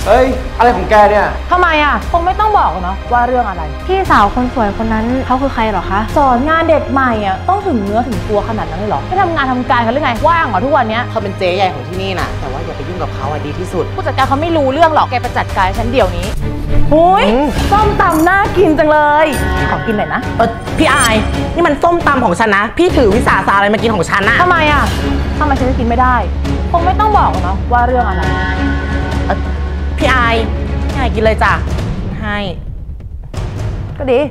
เฮ้ยอะไรของแกเนี่ยทำไมอ่ะคงไม่ต้องบอกเนาะว่าเรื่องอะไรพี่สาวคนสวยคนนั้นเขาคือใครหรอคะสอนงานเด็กใหม่อ่ะต้องถึงเนื้อถึงตัวขนาดนั้นเลยหรอไม่ทำงานทำการกันหรือไงว่างเหรอทุกวันนี้เขาเป็นเจ๊ใหญ่ของที่นี่น่ะแต่ว่าอย่าไปยุ่งกับเขาดีที่สุดผู้จัดการเขาไม่รู้เรื่องหรอกแกไปจัดการฉันเดี๋ยวนี้หุยส้มตำน่ากินจังเลยขอกินหน่อยนะพี่อายนี่มันส้มตำของฉันนะพี่ถือวิสาสะอะไรมากินของฉันน่ะทำไมอ่ะทำไมฉันจะกินไม่ได้คงไม่ต้องบอกเนาะว่าเรื่องอะไรพี่อายกินเลยจ้ะให้ก็ดี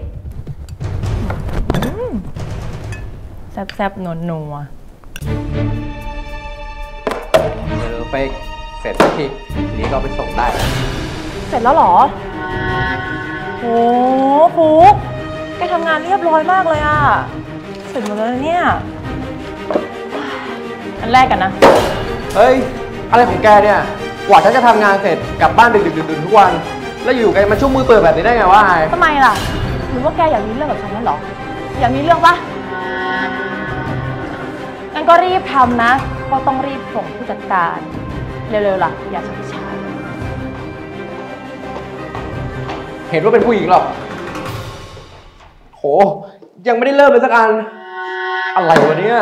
แซ่บๆนัวเฟกเสร็จแล้วทีนี้ก็ไปส่งได้เสร็จแล้วหรอโอ้ฟุกแกทำงานเรียบร้อยมากเลยอ่ะเสร็จหมดแล้วเนี่ยอันแรกกันนะเฮ้ยอะไรของแกเนี่ยกว่าฉันจะทำงานเสร็จกลับบ้านดึกๆทุกวันแล้วอยู่กันมาชุ่มมือเปิดแบบนี้ได้ไงวะไอ้ทำไมล่ะหรือว่าแกอยากมีเรื่องกับฉันนั่นหรออยากมีเรื่องปะงั้นก็รีบทำนะก็ต้องรีบส่งผู้จัดการเร็วๆล่ะอย่าช้าเห็นว่าเป็นผู้หญิงหรอโหยังไม่ได้เริ่มเลยสักอันอะไรวะเนี่ย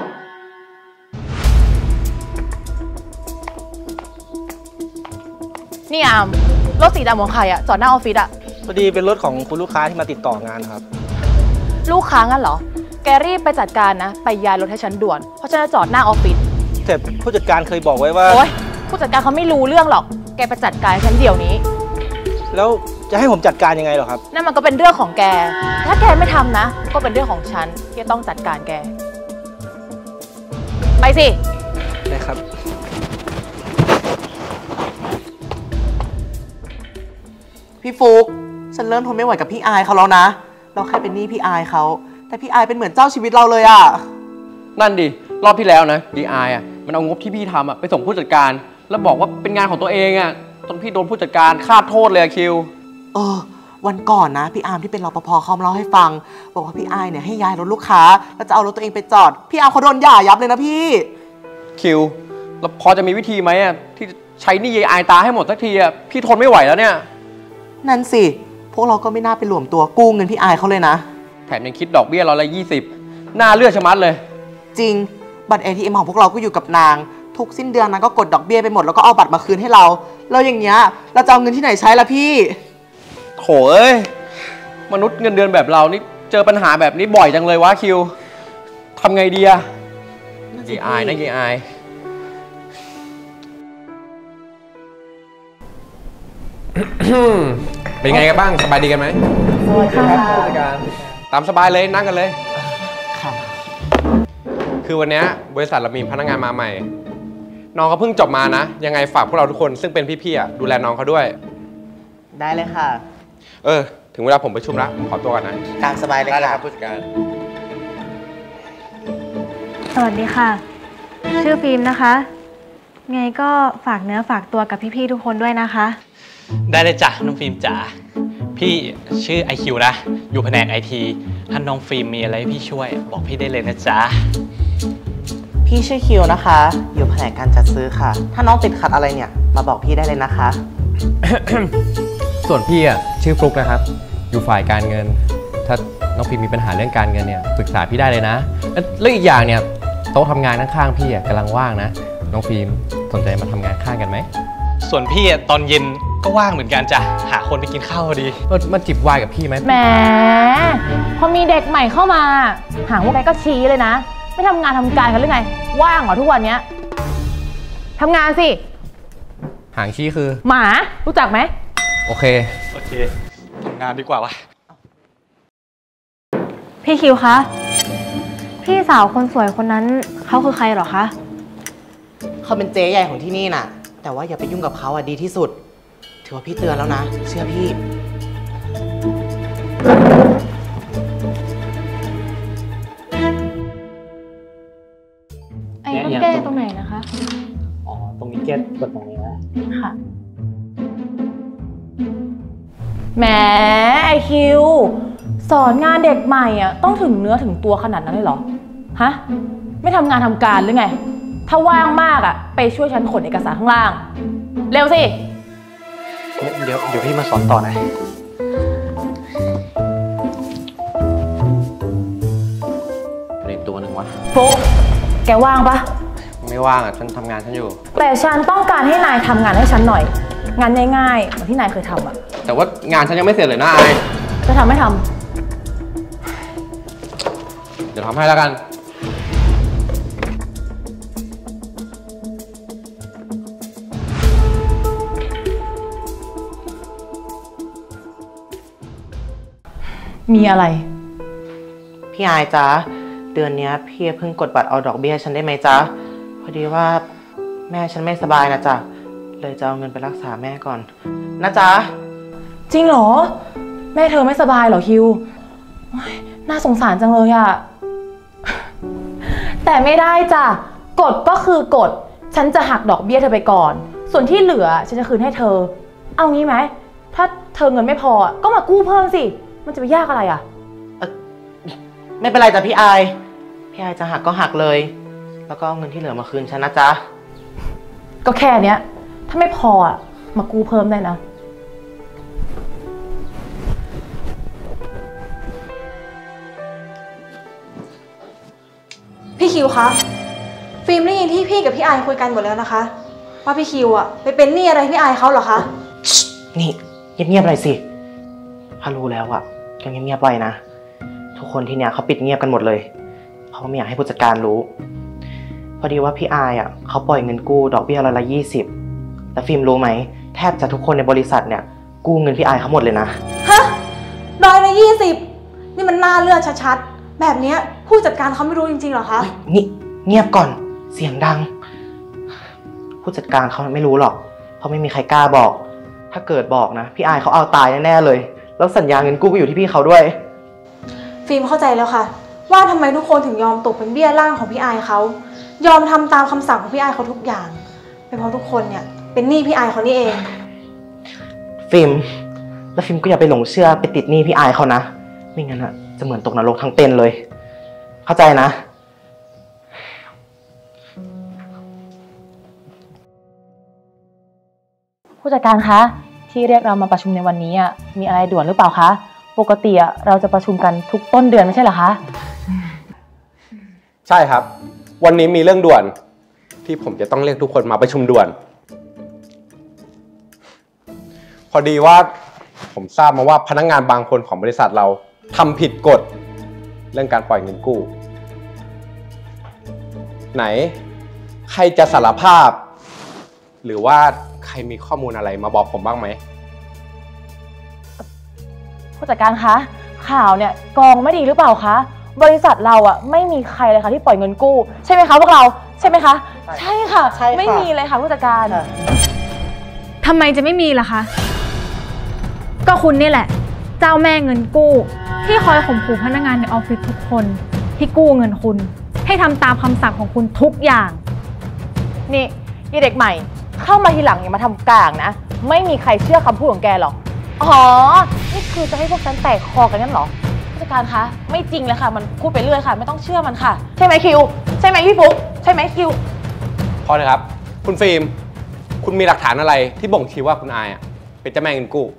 นี่อามรถสีดำของใครอะจอดหน้าออฟฟิศอะพอดีเป็นรถของคุณลูกค้าที่มาติดต่องานครับลูกค้างั้นเหรอแกรีบไปจัดการนะไปย้ายรถให้ฉันด่วนเพราะฉันจะจอดหน้าออฟฟิศแต่ผู้จัดการเคยบอกไว้ว่าโอ๊ยผู้จัดการเขาไม่รู้เรื่องหรอกแกไปจัดการฉันเดี๋ยวนี้แล้วจะให้ผมจัดการยังไงหรอครับนั่นมันก็เป็นเรื่องของแกถ้าแกไม่ทำนะก็เป็นเรื่องของฉันที่ต้องจัดการแกไปสิได้ครับพี่ฟุกฉันเริ่มทนไม่ไหวกับพี่อายเขาแล้วนะเราแค่เป็นหนี้พี่อายเขาแต่พี่อายเป็นเหมือนเจ้าชีวิตเราเลยอ่ะนั่นดิรอบที่แล้วนะดีไออ่ะมันเอางบที่พี่ทำอ่ะไปส่งผู้จัดการแล้วบอกว่าเป็นงานของตัวเองอ่ะจนพี่โดนผู้จัดการคาดโทษเลยคิววันก่อนนะพี่อาร์มที่เป็นรปภเขามาเล่าให้ฟังบอกว่าพี่อายเนี่ยให้ย้ายรถลูกค้าแล้วจะเอารถตัวเองไปจอดพี่อาร์มเขาโดนหย่ายับเลยนะพี่คิวแล้วพอจะมีวิธีไหมอ่ะที่ใช้หนี้ยายอายตาให้หมดสักทีอ่ะพี่ทนไม่ไหวแล้วเนี่ยนั่นสิพวกเราก็ไม่น่าไปหลวมตัวกู้เงินพี่อายเขาเลยนะแถมยังคิดดอกเบี้ย120น่าเลือดชะมัดเลยจริงบัตร ATM ของพวกเราก็อยู่กับนางทุกสิ้นเดือนนางก็กดดอกเบี้ยไปหมดแล้วก็เอาบัตรมาคืนให้เราแล้วอย่างเงี้ยเราจะเอาเงินที่ไหนใช้ล่ะพี่โถเอ้ยมนุษย์เงินเดือนแบบเรานี่เจอปัญหาแบบนี้บ่อยจังเลยวะคิวทำไงดีอะยายอายนะยายอายเป็นไงกันบ้างสบายดีกันไหมสวัสดีครับผู้จัดการตามสบายเลยนั่งกันเลยค่ะคือวันนี้บริษัทเรามีพนักงานมาใหม่น้องเขาเพิ่งจบมานะยังไงฝากพวกเราทุกคนซึ่งเป็นพี่ๆดูแลน้องเขาด้วยได้เลยค่ะถึงเวลาผมประชุมแล้วขอตัวก่อนนะตามสบายเลยครับผู้จัดการสวัสดีค่ะชื่อฟิล์มนะคะไงก็ฝากเนื้อฝากตัวกับพี่ๆทุกคนด้วยนะคะได้เลยจ้ะน้องฟิล์มจ๋าพี่ชื่อ IQ นะอยู่แผนก IT ถ้าน้องฟิล์มมีอะไรให้พี่ช่วยบอกพี่ได้เลยนะจ๊ะพี่ชื่อคิวนะคะอยู่แผนกการจัดซื้อค่ะถ้าน้องติดขัดอะไรเนี่ยมาบอกพี่ได้เลยนะคะส่วนพี่ชื่อฟลุ๊กนะครับอยู่ฝ่ายการเงินถ้าน้องฟิล์มมีปัญหาเรื่องการเงินเนี่ยปรึกษาพี่ได้เลยนะแล้วอีกอย่างเนี่ยโต๊ะทำงานข้างๆพี่กำลังว่างนะน้องฟิล์มสนใจมาทำงานข้างกันไหมส่วนพี่ตอนเย็นก็ว่างเหมือนกันจ้ะหาคนไปกินข้าวพอดีมาจิบวายกับพี่ไหมแหมพอมีเด็กใหม่เข้ามาหางพวกแกก็ชี้เลยนะไม่ทำงานทำการกันหรือไงว่างเหรอทุกวันนี้ทำงานสิหางชี้คือหมารู้จักไหมโอเคทำงานดีกว่าวะพี่คิวคะพี่สาวคนสวยคนนั้นเขาคือใครหรอคะเขาเป็นเจ๊ใหญ่ของที่นี่น่ะแต่ว่าอย่าไปยุ่งกับเขาดีที่สุดถือว่าพี่เตือนแล้วนะเชื่อพี่ไอ้ต้องแก้ตรงไหนนะคะตรงนี้แก้กดตรงนี้นะค่ะแหมไอคิวสอนงานเด็กใหม่ต้องถึงเนื้อถึงตัวขนาดนั้นเลยเหรอฮะไม่ทำงานทำการหรือไงถ้าว่างมากไปช่วยฉันขนเอกสารข้างล่างเร็วสิเดี๋ยวพี่มาสอนต่อนะเรียนตัวหนึ่งวะฟุกแกว่างปะไม่ว่างอ่ะ ฉันทำงานฉันอยู่แต่ฉันต้องการให้นายทำงานให้ฉันหน่อย งานง่ายๆเหมือนที่นายเคยทำอะแต่ว่างานฉันยังไม่เสร็จเลยนะไอจะทำไม่ทำเดี๋ยวทำให้แล้วกันมีอะไรพี่อายจ๊ะเดือนเนี้ยพี่เพิ่งกดบัตรเอาดอกเบี้ยฉันได้ไหมจ๊ะพอดีว่าแม่ฉันไม่สบายนะจ๊ะเลยจะเอาเงินไปรักษาแม่ก่อนนะจ๊ะจริงเหรอ แม่เธอไม่สบายเหรอคิวโอ๊ยน่าสงสารจังเลยอะ แต่ไม่ได้จ้ะกฎก็คือกฎฉันจะหักดอกเบี้ยเธอไปก่อน ส่วนที่เหลือฉันจะคืนให้เธอ เอางี้ไหมถ้าเธอเงินไม่พอก็มากู้เพิ่มสิมันจะไปยากอะไรอะไม่เป็นไรจ้ะพี่อายจะหักก็หักเลย แล้วก็เอาเงินที่เหลือมาคืนฉันนะจ๊ะก็แค่เนี้ยถ้าไม่พอมากู้เพิ่มได้นะพี่คิวคะ ฟิล์มได้ยินที่พี่กับพี่อายคุยกันหมดแล้วนะคะ ว่าพี่คิวอะไปเป็นหนี้อะไรพี่อายเขาเหรอคะนี่เงียบๆหน่อยสิถ้ารู้แล้วอะก็เงียบๆไว้นะทุกคนที่เนี้ยเขาปิดเงียบกันหมดเลยเพราะไม่อยากให้ผู้จัดการรู้พอดีว่าพี่อายอะเขาปล่อยเงินกู้ดอกเบี้ยร้อยละ20แล้วฟิล์มรู้ไหมแทบจะทุกคนในบริษัทเนี่ยกู้เงินพี่อายเขาหมดเลยนะฮะ120นี่มันน่าเลือดชัดๆแบบเนี้ยผู้จัดการเขาไม่รู้จริงๆเหรอคะนี่เงียบก่อนเสียงดัง ผู้จัดการเขาไม่รู้หรอกเพราะไม่มีใครกล้าบอก ถ้าเกิดบอกนะพี่อายเขาเอาตายแน่ๆเลยแล้วสัญญาเงินกู้ก็อยู่ที่พี่เขาด้วยฟิล์มเข้าใจแล้วค่ะ ว่าทำไมทุกคนถึงยอมตกเป็นเบี้ยล่างของพี่อายเขายอมทำตามคำสั่งของพี่อายเขาทุกอย่างเป็นเพราะทุกคนเนี่ยเป็นหนี้พี่อายเขานี่เองฟิล์มแล้วฟิล์มก็อย่าไปหลงเชื่อไปติดหนี้พี่อายเขานะไม่งั้นอะจะเหมือนตกนรกทั้งเป็นเลย เข้าใจนะผู้จัดการคะที่เรียกเรามาประชุมในวันนี้มีอะไรด่วนหรือเปล่าคะปกติเราจะประชุมกันทุกต้นเดือนไม่ใช่เหรอคะใช่ครับ วันนี้มีเรื่องด่วนที่ผมจะต้องเรียกทุกคนมาประชุมด่วน พอดีว่าผมทราบมาว่าพนักงานบางคนของบริษัทเราทำผิดกฎเรื่องการปล่อยเงินกู้ ไหนใครจะสารภาพ หรือว่าใครมีข้อมูลอะไรมาบอกผมบ้างไหมผู้จัดการคะข่าวเนี่ยกองไม่ดีหรือเปล่าคะบริษัทเราไม่มีใครเลยค่ะที่ปล่อยเงินกู้ใช่ไหมคะพวกเราใช่ไหมคะใช่ค่ะไม่มีเลยค่ะผู้จัดการทำไมจะไม่มีล่ะคะ ก็คุณนี่แหละ เจ้าแม่เงินกู้ที่คอยข่มขู่พนักงานในออฟฟิศทุกคนที่กู้เงินคุณให้ทำตามคำสั่งของคุณทุกอย่างนี่ยี่เด็กใหม่เข้ามาทีหลังอย่ามาทำกลางนะไม่มีใครเชื่อคำพูดของแกหรอกอ๋อนี่คือจะให้พวกฉันแตกคอกันงั้นเหรอผู้จัดการคะไม่จริงเลยค่ะมันพูดไปเรื่อยค่ะไม่ต้องเชื่อมันค่ะใช่ไหมคิวใช่ไหมพี่ฟุ๊กใช่ไหมคิวพอเลยครับ คุณฟิล์มคุณมีหลักฐานอะไรที่บ่งชี้ว่าคุณอายเป็นเจ้าแม่เงินกู้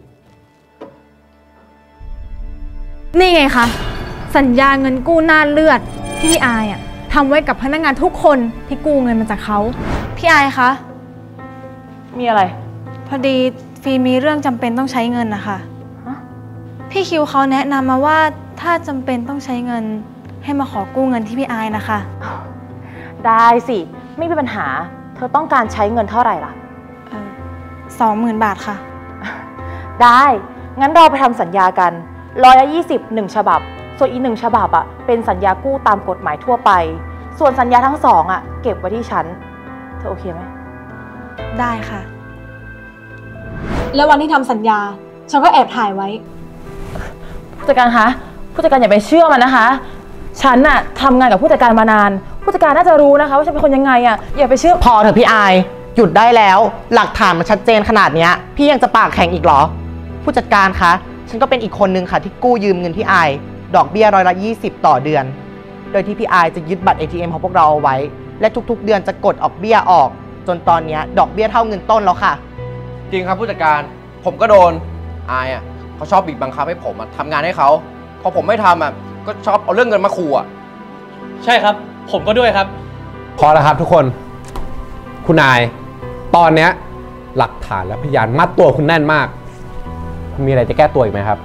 นี่ไงคะสัญญาเงินกู้หน้าเลือดที่พี่อายทำไว้กับพนักงานทุกคนที่กู้เงินมาจากเขาพี่อายคะมีอะไรพอดีฟีมีเรื่องจำเป็นต้องใช้เงินนะคะฮะพี่คิวเขาแนะนำมาว่าถ้าจำเป็นต้องใช้เงินให้มาขอกู้เงินที่พี่อายนะคะได้สิไม่มีปัญหาเธอต้องการใช้เงินเท่าไหร่ล่ะ 20,000 บาทค่ะได้งั้นเราไปทำสัญญากัน120 1ฉบับส่วนอีก1ฉบับเป็นสัญญากู้ตามกฎหมายทั่วไปส่วนสัญญาทั้ง2เก็บไว้ที่ฉันเธอโอเคไหมได้ค่ะ แล้ววันที่ทำสัญญาฉันก็แอบถ่ายไว้ผู้จัดการคะผู้จัดการอย่าไปเชื่อมันนะคะฉันทำงานกับผู้จัดการมานานผู้จัดการน่าจะรู้นะคะว่าฉันเป็นคนยังไงอย่าไปเชื่อพอเถอะพี่อายหยุดได้แล้วหลักฐานมันชัดเจนขนาดเนี้ยพี่ยังจะปากแข็งอีกเหรอผู้จัดการคะฉันก็เป็นอีกคนนึงค่ะที่กู้ยืมเงินพี่อายดอกเบี้ยร้อยละ20ต่อเดือนโดยที่พี่อายจะยึดบัตร ATM ของพวกเราเอาไว้และทุกๆเดือนจะกดออกเบี้ยออกจนตอนนี้ดอกเบี้ยเท่าเงินต้นแล้วค่ะจริงครับผู้จัดการผมก็โดนอายอ่ะเขาชอบบีบบังคับให้ผมทำงานให้เขาพอผมไม่ทำก็ชอบเอาเรื่องเงินมาขู่อ่ะใช่ครับ ผมก็ด้วยครับพอแล้วครับทุกคน คุณนาย ตอนเนี้ยหลักฐานและพยานมัดตัวคุณแน่นมาก คุณมีอะไรจะแก้ตัวอีกไหมครับ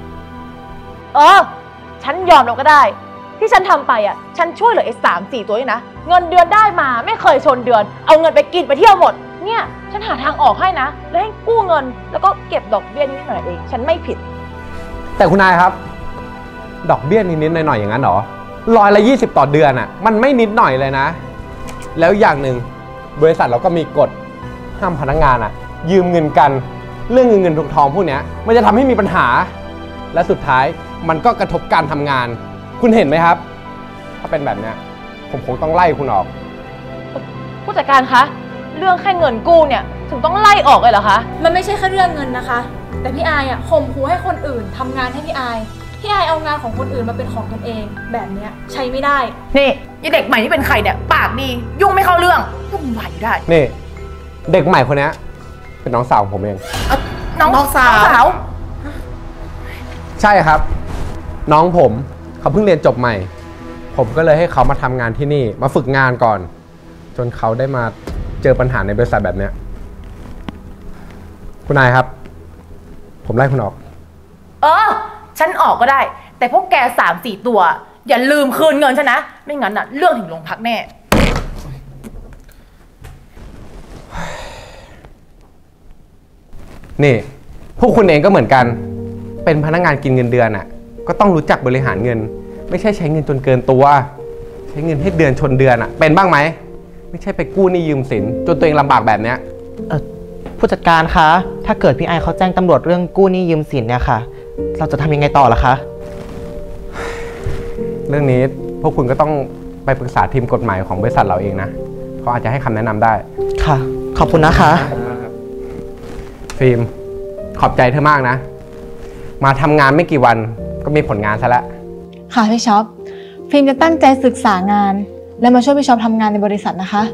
ฉันยอมแล้วก็ได้ ที่ฉันทำไปฉันช่วยเหลือไอ้3-4 ตัวนี่นะ เงินเดือนได้มาไม่เคยชนเดือน เอาเงินไปกินไปเที่ยวหมด เนี่ยฉันหาทางออกให้นะ แล้วให้กู้เงิน แล้วก็เก็บดอกเบี้ยนิดหน่อยเอง ฉันไม่ผิดแต่คุณนายครับ ดอกเบี้ยนิดๆหน่อยๆอย่างนั้นเหรอ120ต่อเดือนมันไม่นิดหน่อยเลยนะ แล้วอย่างหนึ่งบริษัทเราก็มีกฎห้ามพนักงานยืมเงินกัน เรื่องเงินทองพวกนี้มันจะทำให้มีปัญหา และสุดท้ายมันก็กระทบการทำงาน คุณเห็นไหมครับ ถ้าเป็นแบบนี้ผมคงต้องไล่คุณออกผู้จัดการคะ เรื่องแค่เงินกู้เนี่ยถึงต้องไล่ออกเลยเหรอคะมันไม่ใช่แค่เรื่องเงินนะคะ แต่พี่อายข่มขู่ให้คนอื่นทำงานให้พี่อายเอางานของคนอื่นมาเป็นของตนเอง แบบเนี้ยใช้ไม่ได้นี่ยี่เด็กใหม่ที่เป็นใครเนี่ยปากดียุ่งไม่เข้าเรื่องยุ่งไหวได้นี่เด็กใหม่คนนี้เป็นน้องสาวของผมเองน้องสาวใช่ครับ น้องผมเขาเพิ่งเรียนจบใหม่ ผมก็เลยให้เขามาทำงานที่นี่มาฝึกงานก่อน จนเขาได้มาเจอปัญหาในบริษัทแบบเนี้ยคุณนายครับ ผมไล่คุณออกฉันออกก็ได้ แต่พวกแก3-4 ตัว อย่าลืมคืนเงินฉันนะ ไม่งั้นเรื่องถึงโรงพักแน่นี่พวกคุณเองก็เหมือนกัน เป็นพนักงานกินเงินเดือนก็ต้องรู้จักบริหารเงิน ไม่ใช่ใช้เงินจนเกินตัว ใช้เงินให้เดือนชนเดือนเป็นบ้างไหม ไม่ใช่ไปกู้หนี้ยืมสินจนตัวเองลำบากแบบเนี้ยผู้จัดการคะ ถ้าเกิดพี่ไอเขาแจ้งตำรวจเรื่องกู้หนี้ยืมสินเนี่ยค่ะ เราจะทำยังไงต่อล่ะคะเรื่องนี้พวกคุณก็ต้องไปปรึกษาทีมกฎหมายของบริษัทเราเองนะเขาอาจจะให้คำแนะนำได้ค่ะ ขอบคุณนะคะฟิล์มขอบใจเธอมากนะ มาทำงานไม่กี่วันก็มีผลงานซะแล้วค่ะพี่ช็อป ฟิล์มจะตั้งใจศึกษางาน และมาช่วยพี่ช็อปทำงานในบริษัทนะคะ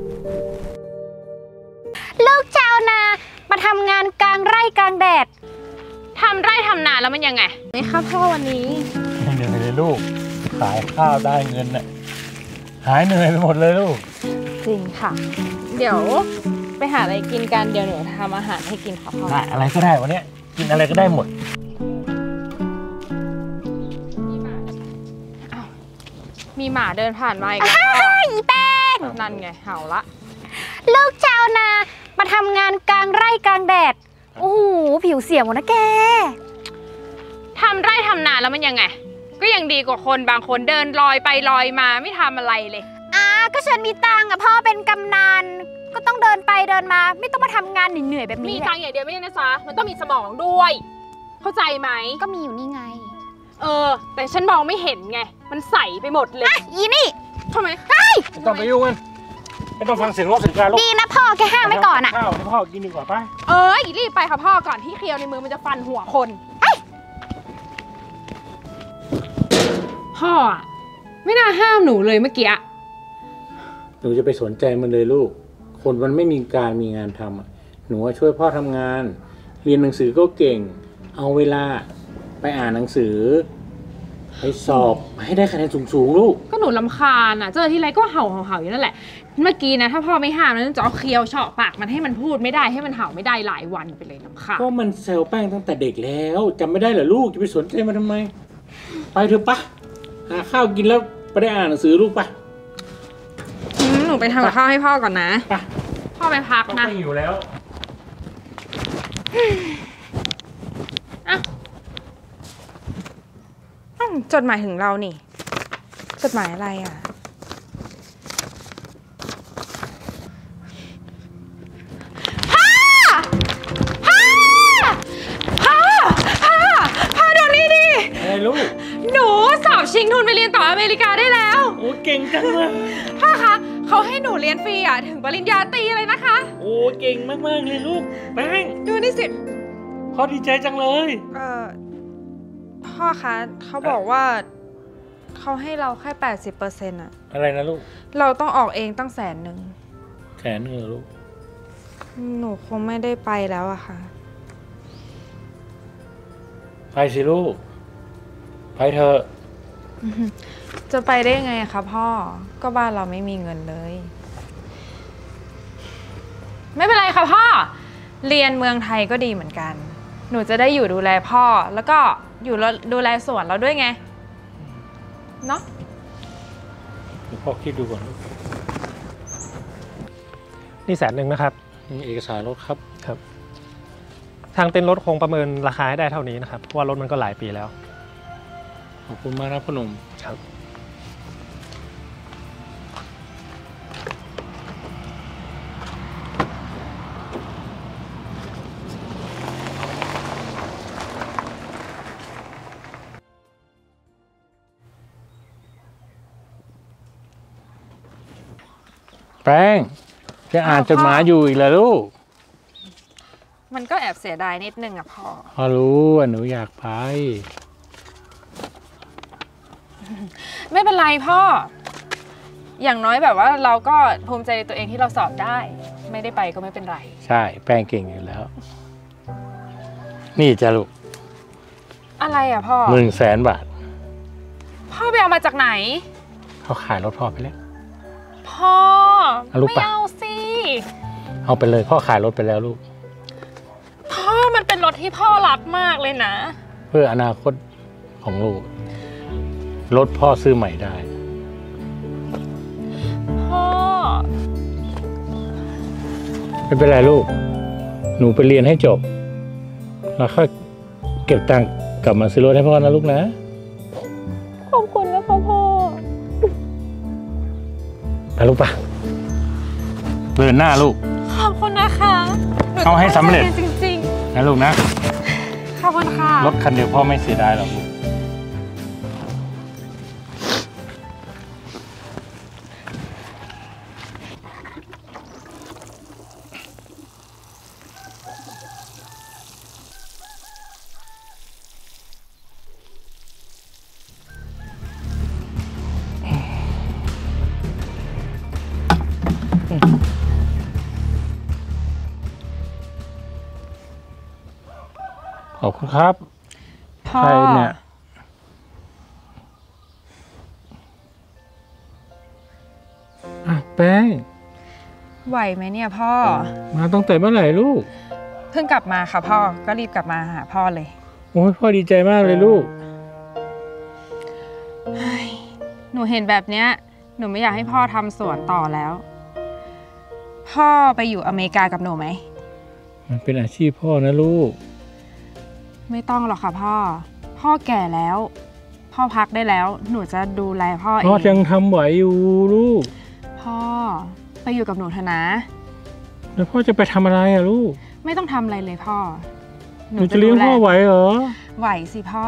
ลูกชาวนามาทำงานกลางไร่กลางแดดทำไร่ทำนาแล้วมันยังไงไหมคะพ่อวันนี้เหนื่อยเลยลูก ขายข้าวได้เงินหายเหนื่อยไปหมดเลยลูกจริงค่ะ เดี๋ยวไปหาอะไรกินกันเดี๋ยวหนูทำอาหารให้กินค่ะพ่อได้อะไรก็ได้วันนี้กินอะไรก็ได้หมดมีหมาเดินผ่านมาอีกแล้วอีแป้งนั่นไงเห่าละลูกชาวนามาทำงานกลางไร่กลางแดดโอ้โหผิวเสียหมดนะแกทำไร่ทำนาแล้วมันยังไงก็ยังดีกว่าคนบางคนเดินลอยไปลอยมาไม่ทำอะไรเลยก็ฉันมีตังค์พ่อเป็นกำนันก็ต้องเดินไปเดินมาไม่ต้องมาทำงานเหนื่อยๆแบบนี้มีตังค์อย่างเดียวไม่ใช่นะจ๊ะมันต้องมีสมองด้วย เข้าใจไหมก็มีอยู่นี่ไงแต่ฉันมองไม่เห็นไงมันใสไปหมดเลยอีนี่ทำไมไม่ต้องไปยุ่งกันไม่ต้องฟังเสียงรถเสียงการรถดีนะพ่อแกห้ามไว้ก่อนข้าวให้พ่อกินดีกว่าไปรีบไปค่ะพ่อก่อนที่เคียวในมือมันจะฟันหัวคนพ่อไม่น่าห้ามหนูเลยเมื่อกี้หนูจะไปสนใจมันเลยลูกคนมันไม่มีการมีงานทำหนูช่วยพ่อทำงานเรียนหนังสือก็เก่งเอาเวลาไปอ่านหนังสือไปสอบให้ได้คะแนนสูงๆลูกก็หนูรำคาญเจอที่ไรก็เห่าอยู่นั่นแหละเมื่อกี้นะถ้าพ่อไม่ห้ามนั้นจะเอาเคี้ยวเฉาะปากมันให้มันพูดไม่ได้ให้มันเห่าไม่ได้หลายวันไปเลยรำคาญก็มันเซลแป้งตั้งแต่เด็กแล้วจำไม่ได้เหรอลูกจะไปสนใจมันทำไมไปเถอะปะหาข้าวกินแล้วไปได้อ่านหนังสือลูกปะหนูไปทำกับข้าวให้พ่อก่อนนะพ่อไปพักนะไม่อยู่แล้วจดหมายถึงเรานี่จดหมายอะไรพ่อดูนี่ดิอะไรลูกหนูสอบชิงทุนไปเรียนต่ออเมริกาได้แล้วโอ้เก่งจังเลยพ่อคะเขาให้หนูเรียนฟรีถึงปริญญาตรีเลยนะคะโอ้เก่งมากๆเลยลูกแป้งดูนี่สิพ่อดีใจจังเลยพ่อคะเขาบอกว่าเขาให้เราแค่ 80% อะไรนะลูกเราต้องออกเองตั้ง100,000 100,000เหรอลูกหนูคงไม่ได้ไปแล้วอะค่ะไปสิลูก ไปเถอะจะไปได้ยังไงคะพ่อ ก็บ้านเราไม่มีเงินเลย ไม่เป็นไรค่ะพ่อ เรียนเมืองไทยก็ดีเหมือนกัน หนูจะได้อยู่ดูแลพ่อ แล้วก็อยู่ดูแลสวนเราด้วยไง เนาะพ่อคิดดูก่อนลูกนี่100,000นะครับนี่เอกสารรถครับครับ ทางเต็นท์รถคงประเมินราคาให้ได้เท่านี้นะครับเพราะว่ารถมันก็หลายปีแล้วขอบคุณมากนะพ่อหนุ่มครับแป้งจะอ่านจดหมายอยู่อีกแล้วลูกมันก็แอบเสียดายนิดนึงอะพ่อพ่อรู้ว่าหนูอยากไปไม่เป็นไรพ่อ อย่างน้อยแบบว่าเราก็ภูมิใจในตัวเองที่เราสอบได้ ไม่ได้ไปก็ไม่เป็นไรใช่แป้งเก่งอยู่แล้ว นี่จ้ะลูกอะไรอะพ่อ 100,000 บาทพ่อไปเอามาจากไหนเขาขายรถพ่อไปแล้วพ่อเอาลูกไม่ปะเอาสิเอาไปเลยพ่อขายรถไปแล้วลูกพ่อมันเป็นรถที่พ่อรักมากเลยนะเพื่ออนาคตของลูก รถพ่อซื้อใหม่ได้พ่อไม่เป็นไรลูก หนูไปเรียนให้จบ แล้วค่อยเก็บตังค์กลับมาซื้อรถให้พ่อนะลูกนะขอบคุณนะคะพ่อไปลูกปะเดินหน้าลูกขอบคุณนะคะนูเอาให้สำเร็จจริงนะลูกนะๆ ขอบคุณค่ะรถคันเดียวพ่อไม่เสียดายหรอกลูก ขอบคุณครับพ่อใครเนี่ยแป้งไหวไหมเนี่ยพ่อมาตั้งแต่เมื่อไหร่ลูกเพิ่งกลับมาค่ะพ่อ ก็รีบกลับมาหาพ่อเลยโอ้ยพ่อดีใจมากเลยลูกหนูเห็นแบบเนี้ย หนูไม่อยากให้พ่อทำสวนต่อแล้ว พ่อไปอยู่อเมริกากับหนูไหมมันเป็นอาชีพพ่อนะลูกไม่ต้องหรอกค่ะพ่อ พ่อแก่แล้ว พ่อพักได้แล้ว หนูจะดูแลพ่อเอพ่อง ยังทำไหวอยู่ลูกพ่อไปอยู่กับหนูเถอะนะแล้วพ่อจะไปทำอะไรอะลูกไม่ต้องทำอะไรเลยพ่อหนูจะเลี้ยงพ่อไหวเหรอไหวสิพ่อ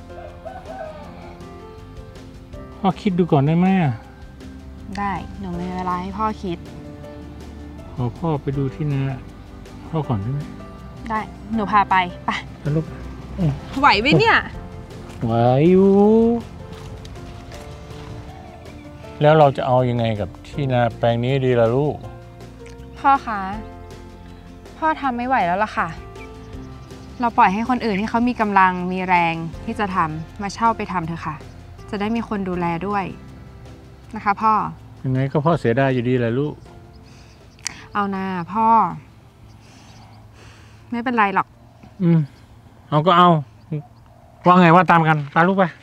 พ่อคิดดูก่อนได้ไหมอะได้ หนูมีเวลาให้พ่อคิดขอพ่อไปดูที่นาพ่อก่อนได้ไหมได้ หนูพาไป ไปไปลูกไหวไหมเนี่ยไหวอยู่ แล้วเราจะเอายังไงกับที่นาแปลงนี้ดีล่ะลูกพ่อคะ พ่อทำไม่ไหวแล้วล่ะค่ะ เราปล่อยให้คนอื่นที่เขามีกำลังมีแรงที่จะทำมาเช่าไปทำเถอะค่ะ จะได้มีคนดูแลด้วยนะคะพ่อยังไงก็พ่อเสียดายอยู่ดีแหละลูกเอานะพ่อ ไม่เป็นไรหรอกเอาก็เอา ว่าไงว่าตามกันตามลูกไป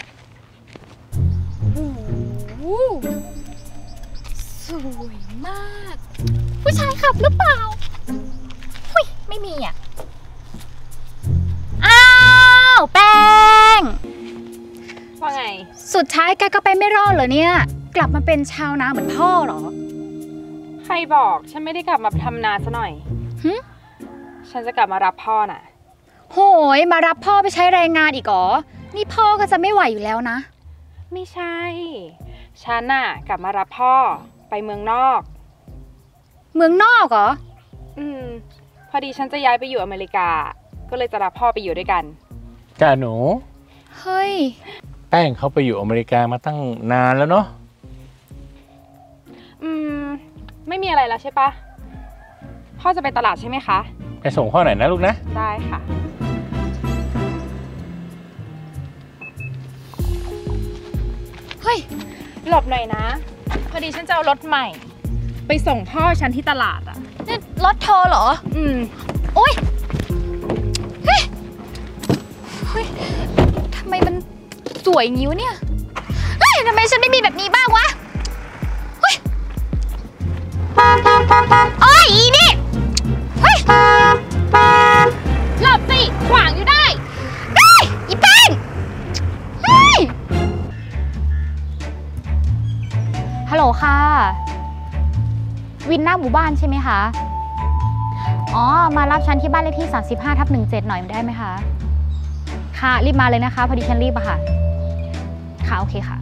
สวยมาก ผู้ชายขับหรือเปล่าหุยไม่มีอ่ะ อ้าวแป้งว่าไงสุดท้ายแกก็ไปไม่รอดเหรอเนี่ย กลับมาเป็นชาวนาเหมือนพ่อเหรอใครบอกฉันไม่ได้กลับมาทำนาซะหน่อยหึฉันจะกลับมารับพ่อน่ะโหยมารับพ่อไปใช้แรงงานอีกเหรอ นี่พ่อก็จะไม่ไหวอยู่แล้วนะไม่ใช่ ฉันน่ะกลับมารับพ่อไปเมืองนอกเมืองนอกเหรอพอดีฉันจะย้ายไปอยู่อเมริกา ก็เลยจะรับพ่อไปอยู่ด้วยกันจ้าหนูเฮ้ยแป้งเขาไปอยู่อเมริกามาตั้งนานแล้วเนาะไม่มีอะไรแล้วใช่ปะพ่อจะไปตลาดใช่ไหมคะไปส่งพ่อหน่อยนะลูกนะได้ค่ะฮ้ย หลบหน่อยนะ พอดีฉันจะเอารถใหม่ ไปส่งพ่อฉันที่ตลาดอ่ะนี่รถเธอเหรอ โอ๊ยเฮ้ยทำไมมันสวยอย่างนี้วะเนี่ยเฮ้ยทำไมฉันไม่มีแบบนี้บ้างวะเฮ้ยโอ๊ยอีนี่เฮ้ยหลบสิขวางอยู่ได้เฮ้ยอีแป้งเฮ้ยฮัลโหลค่ะวินหน้าหมู่บ้านใช่ไหมคะ อ๋อ มารับฉันที่บ้านเลขที่ 35/17 หน่อยได้ไหมคะ ค่ะ รีบมาเลยนะคะ พอดีฉันรีบอะค่ะ ค่ะ โอเคค่ะ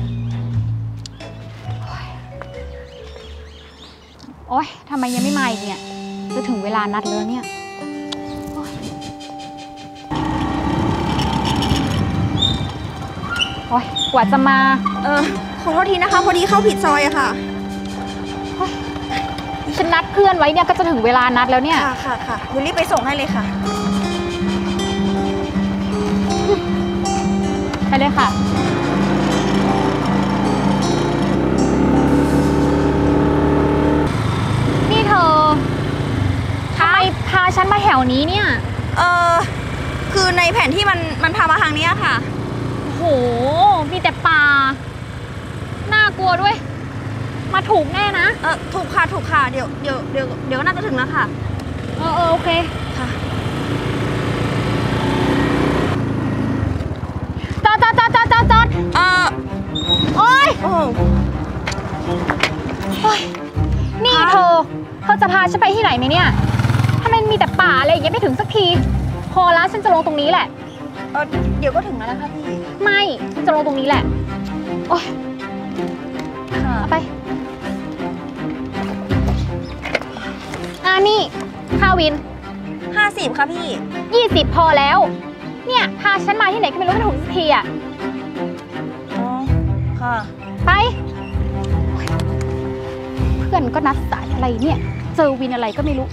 โอ๊ยทำไมยังไม่มาอีกเนี่ย จะถึงเวลานัดแล้วเนี่ยโอ๊ยกว่าจะมาขอโทษทีนะคะ พอดีเข้าผิดซอยอะค่ะฉันนัดเพื่อนไว้เนี่ยก็จะถึงเวลานัดแล้วเนี่ยค่ะเดี๋ยวรีบไปส่งให้เลยค่ะไปเลยค่ะ นี่เธอทำไมพาฉันมาแถวนี้เนี่ยคือในแผนที่มันพามาทางนี้ค่ะโห มีแต่ป่า น่ากลัวด้วย มาถูกแน่นะถูกค่ะ เดี๋ยวน่าจะถึงแล้วค่ะโอเคค่ะจอดโอ๊ยนี่เธอจะพาฉันไปที่ไหนไหมเนี่ยทำไมมีแต่ป่าอะไรอย่างเงี้ยไม่ถึงสักที พอแล้วฉันจะลงตรงนี้แหละเดี๋ยวก็ถึงแล้วนะคะพี่ไม่ฉันจะลงตรงนี้แหละ โอ๊ยเอาไปนี่ค่าวิน 50ค่ะพี่ 20พอแล้ว เนี่ยพาฉันมาที่ไหนก็ไม่รู้ไม่ถูกสักทีอ่ะอ๋อ ค่ะไปเพื่อนก็นัดสายอะไรเนี่ย เจอวินอะไรก็ไม่รู้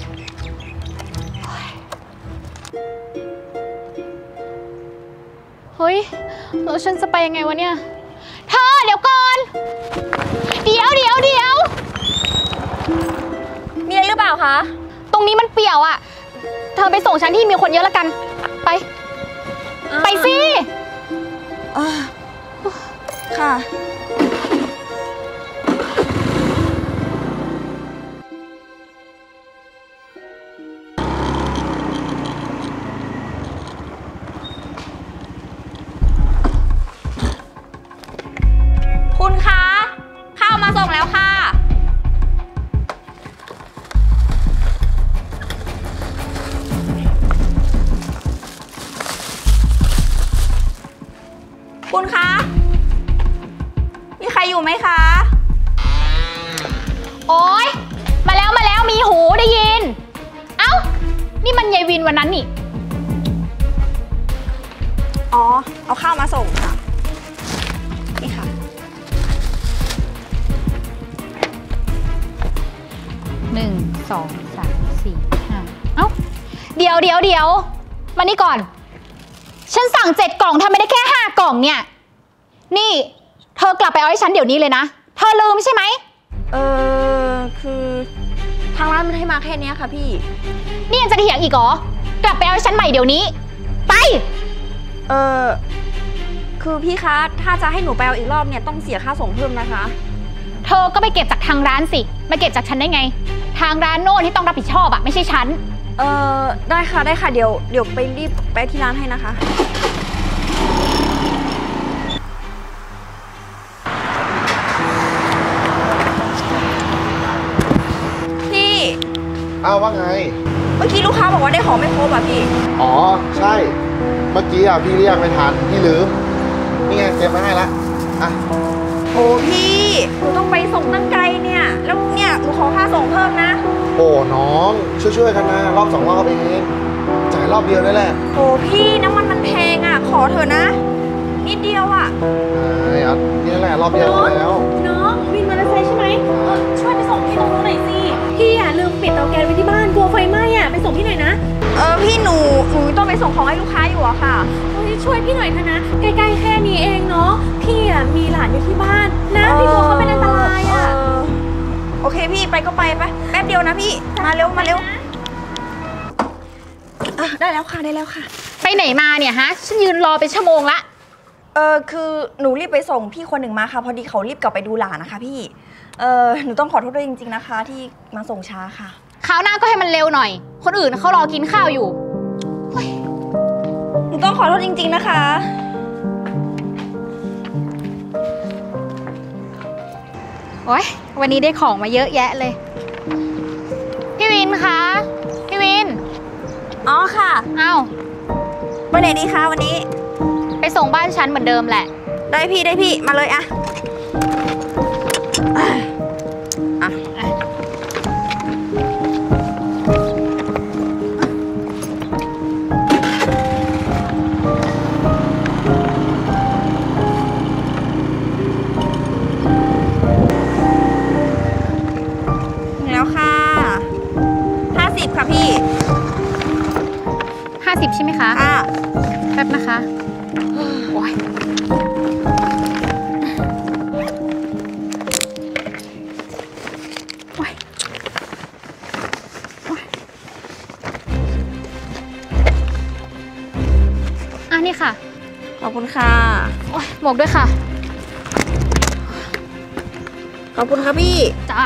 เฮ้ยแล้วฉันจะไปยังไงวะเนี่ยเธอเดี๋ยวก่อนเดี๋ยวมีอะไรหรือเปล่าคะตรงนี้มันเปี่ยวอ่ะเธอไปส่งฉันที่มีคนเยอะแล้วกันไปสิค่ะคุณคะข้าวมาส่งแล้วค่ะคุณคะมีใครอยู่ไหมคะโอ๊ยมาแล้วมีหูได้ยินเอ้านี่มันยายวินวันนั้นนี่อ๋อเอาข้าวมาส่งค่ะนี่ค่ะ 1 2 3 4 5เอ้าเดี๋ยวมานี่ก่อนฉันสั่ง7 กล่องทำไม่ได้แค่5 กล่องเนี่ยนี่เธอกลับไปเอาให้ฉันเดี๋ยวนี้เลยนะเธอลืมใช่ไหมคือทางร้านมันให้มาแค่นี้ค่ะพี่นี่ยังจะเถียงอีกเหรอกลับไปเอาให้ฉันใหม่เดี๋ยวนี้ไปคือพี่คะถ้าจะให้หนูไปเอาอีกรอบเนี่ยต้องเสียค่าส่งเพิ่มนะคะเธอก็ไปเก็บจากทางร้านสิมาเก็บจากฉันได้ไงทางร้านโน่นที่ต้องรับผิดชอบอะไม่ใช่ฉันได้ค่ะเดี๋ยวไปรีบไปที่ร้านให้นะคะพี่ว่าไงเมื่อกี้ลูกค้าบอกว่าได้ของไม่ครบอ่ะพี่อ๋อใช่เมื่อกี้พี่เรียกไม่ทันพี่ลืมนี่ไงเก็บมาให้ละโอ้พี่หนูต้องไปส่งตั้งไกลเนี่ยแล้วเนี่ยหนูขอค่าส่งเพิ่มนะโอ้น้องช่วยกันนะรอบ2 รอบเองจ่ายรอบเดียวได้แหละโอ้พี่น้ำมันแพงอ่ะขอเถอะนะนิดเดียวอ่ะนี่แหละรอบเดียวแล้วน้องวินมอเตอร์ไซค์ใช่ไหมช่วยไปส่งที่ตรงนู้นหน่อยสิพี่ลืมปิดเตาแก๊สไว้ที่บ้านกลัวไฟไหม้ไปส่งที่ไหนนะพี่หนูต้องไปส่งของให้ลูกค้าอยู่อะค่ะช่วยพี่หน่อยเถอะนะใกล้ๆแค่นี้เองเนาะนาะพี่อ่ะมีหลานอยู่ที่บ้านนะพี่กลัวเขาเป็นอันตรายอ่ะโอเคพี่ไปก็ไปแป๊บเดียวนะพี่มาเร็วได้แล้วค่ะได้แล้วค่ะไปไหนมาเนี่ยฮะ ฉันยืนรอเป็นชั่วโมงละคือหนูรีบไปส่งพี่คนหนึ่งมาค่ะพอดีเขารีบกลับไปดูหลานนะคะพี่หนูต้องขอโทษด้วยจริงๆนะคะ ที่มาส่งช้าค่ะคราวหน้าก็ให้มันเร็วหน่อย คนอื่นเขารอกินข้าวอยู่หนูต้องขอโทษจริงๆนะคะโอ๊ย วันนี้ได้ของมาเยอะแยะเลย พี่วินคะ พี่วินอ๋อค่ะอ้าวไปไหนดีคะวันนี้ไปส่งบ้านฉันเหมือนเดิมแหละได้พี่มาเลยอะแล้วค่ะ50ค่ะพี่ 50ใช่ไหมคะค่ะแป๊บนะคะโอ๊ยนี่ค่ะขอบคุณค่ะโอ๊ยหมวกด้วยค่ะขอบคุณค่ะพี่จ้า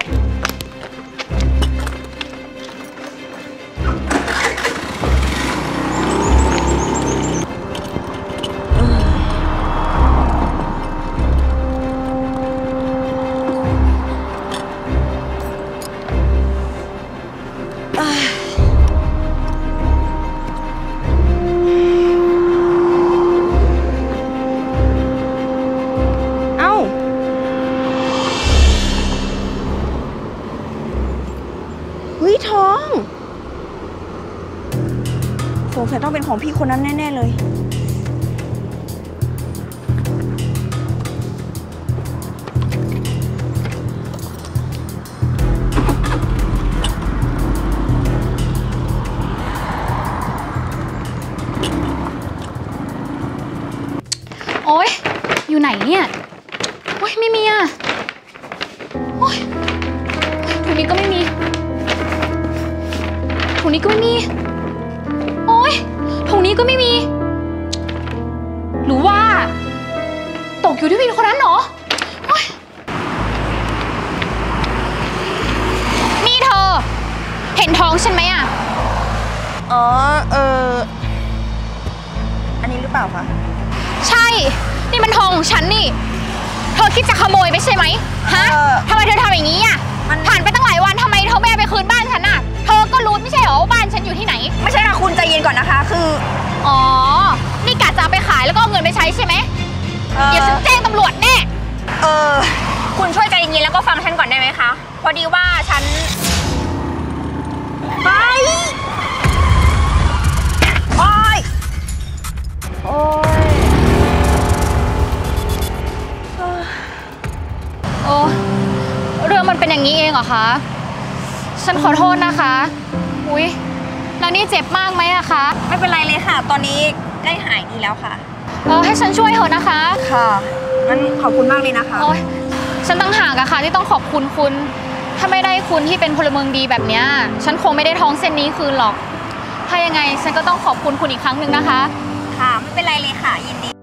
ท้องสงสัยต้องเป็นของพี่คนนั้นแน่ๆเลยโอ๊ยอยู่ไหนเนี่ยโอ๊ยไม่มีอ่ะโอ๊ยถุงนี้ก็ไม่มีถุงนี้ก็ไม่มีโอ๊ยถุงนี้ก็ไม่มีหรือว่าตกอยู่ที่วินคนนั้นเหรอโอ๊ยนี่เธอเห็นท้องฉันไหมอ่ะอ๋ออันนี้หรือเปล่าคะใช่นี่มันทองของฉันนี่เธอคิดจะขโมยไปใช่ไหมฮะทำไมเธอทำอย่างนี้อ่ะผ่านไปตั้งหลายวันทำไมเธอไม่เอาไปคืนบ้านฉันอ่ะเธอก็รู้ไม่ใช่เหรอว่าบ้านฉันอยู่ที่ไหนไม่ใช่ค่ะคุณใจเย็นก่อนนะคะคืออ๋อนี่กะจะเอาไปขายแล้วก็เอาเงินไปใช้ใช่ไหมเดี๋ยวฉันแจ้งตำรวจแน่คุณช่วยใจเย็นแล้วก็ฟังฉันก่อนได้ไหมคะพอดีว่าฉันไปโอ๊ยโอ้เรื่องมันเป็นอย่างนี้เองเหรอคะฉันขอโทษนะคะอุ๊ยแล้วนี่เจ็บมากไหมอะคะไม่เป็นไรเลยค่ะตอนนี้ใกล้หายดีแล้วค่ะให้ฉันช่วยเถอะนะคะค่ะงั้นขอบคุณมากเลยนะคะโอ๊ยฉันตั้งหากอะค่ะที่ต้องขอบคุณคุณถ้าไม่ได้คุณที่เป็นพลเมืองดีแบบเนี้ยฉันคงไม่ได้ท้องเส้นนี้คืนหรอกถ้ายังไงฉันก็ต้องขอบคุณคุณอีกครั้งหนึ่งนะคะค่ะไม่เป็นไรเลยค่ะยินดี